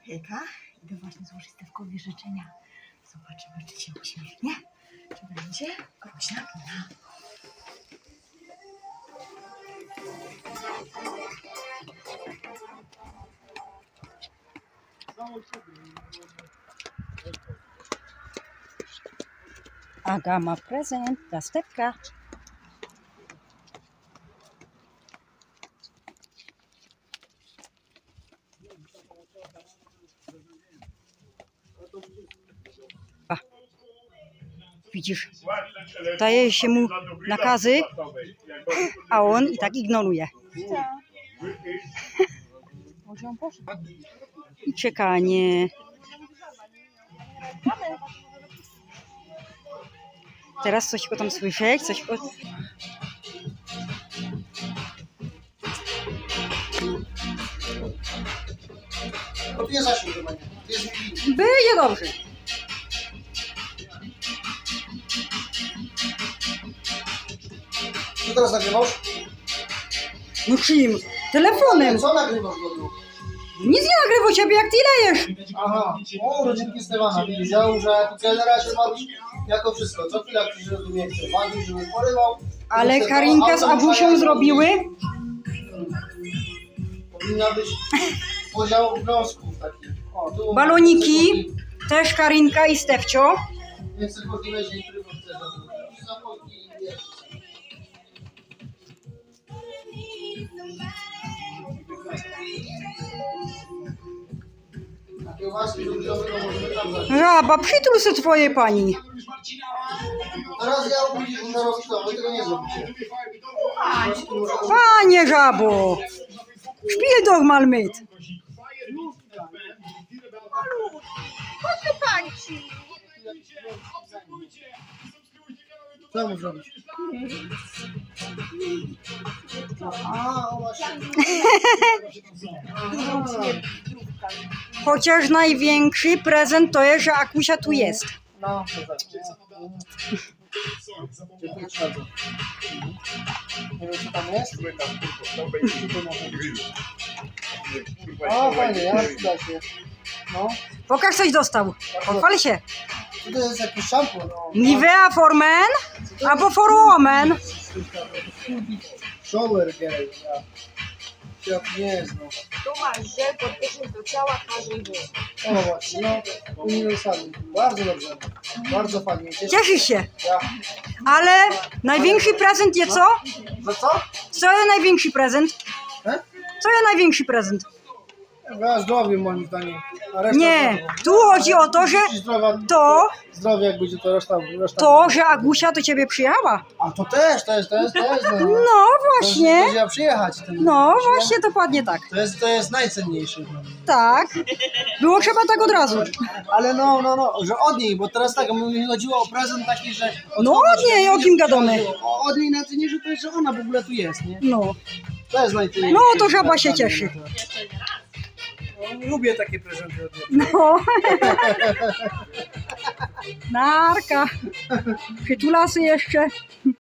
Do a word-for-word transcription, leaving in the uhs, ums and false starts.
Wielka. Idę właśnie złożyć Stefkowi życzenia. Zobaczymy, czy się uśmiechnie, czy będzie groźna mina. Aga ma prezent dla Stefka. Widzisz, daje się mu nakazy, a on i tak ignoruje. I czekanie. Teraz coś go tam słyszeć, coś go... Będzie dobrze. Co teraz nagrywasz? No czym? Telefonem. Co nagrywasz do mnie? Nic nie nagrywa ciebie, jak ty lejesz. Aha, o, rodzinki Stefana. Widział, że tu kelnera się bawić jako wszystko. Co chwila przyszedł do mnie, chce bawić, żeby porywał. Ale Karinka z Agusią zrobiły? Powinna być podział obowiązków takich. O, tu Baloniki, też Karinka i Stefcio. Nie chcę powiedzieć, że niektórych chce zapomnieć i nie. Żaba, przytul se twojej pani. Teraz ja obudzisz na rozkład, wy tego nie zrobicie. Panie żabo, spiel doch mal mit. Co mu zrobić? A, właśnie. Chociaż największy prezent to jest, że Akusia tu jest. No, to tak. Nie wiem, co tam jest? O, fajnie, ja przyda się. No. Pokaż, coś dostał. Pochwal się. To jest jakiś szampon. No. Nivea for men albo for women. Shower gel, ja. Ja nie znam. Tu masz żel podpieszny do ciała, twarzy i włosów. O właśnie, no, uniwersalny. Bardzo dobrze. Bardzo fajnie. Cieszysz się. Ja. Ale największy prezent jest co? Za co? Co jest największy prezent? E? Co jest największy prezent? Ja zdrowie moim zdaniem. A reszta Nie, zdrowie. tu chodzi o to, że Zdrowa, to, zdrowie jak będzie to reszta, reszta. to, że Agusia do ciebie przyjechała. A to też, to jest, to jest, to jest. No, No właśnie, Będzie przyjechać. Ten, no właśnie, dokładnie tak. To jest, to jest najcenniejsze. Tak, było trzeba tak od razu. Ale no, no, no, że od niej, bo teraz tak, mi chodziło o prezent taki, że... No od niej, o kim gadamy? O, od niej na cenie, że to jest, że ona w ogóle tu jest, nie? No, To jest najcenniejsze. no to żaba się cieszy. No, lubię takie prezenty od niej. No. Narka. Przytulasy jeszcze.